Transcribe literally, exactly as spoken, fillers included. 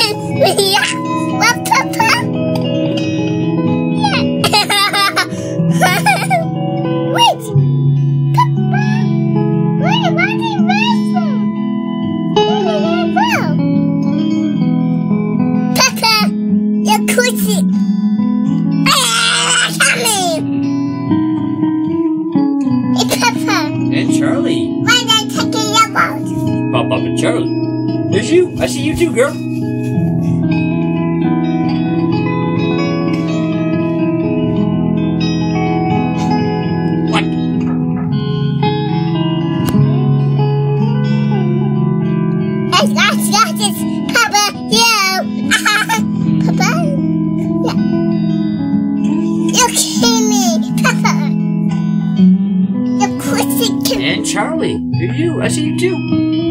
Yeah. What, Papa? Yeah. Wait. Papa. Wait, what is this? Papa, you're crazy. Ah, come here. Hey, Papa. And Charlie. Why are they taking your boat? Pop up and Charlie. There's you. I see you too, girl. What? Hey, that's not this, Papa. You. Papa. Yeah. You kill me, Papa. You're crazy. And Charlie. There's you. I see you too.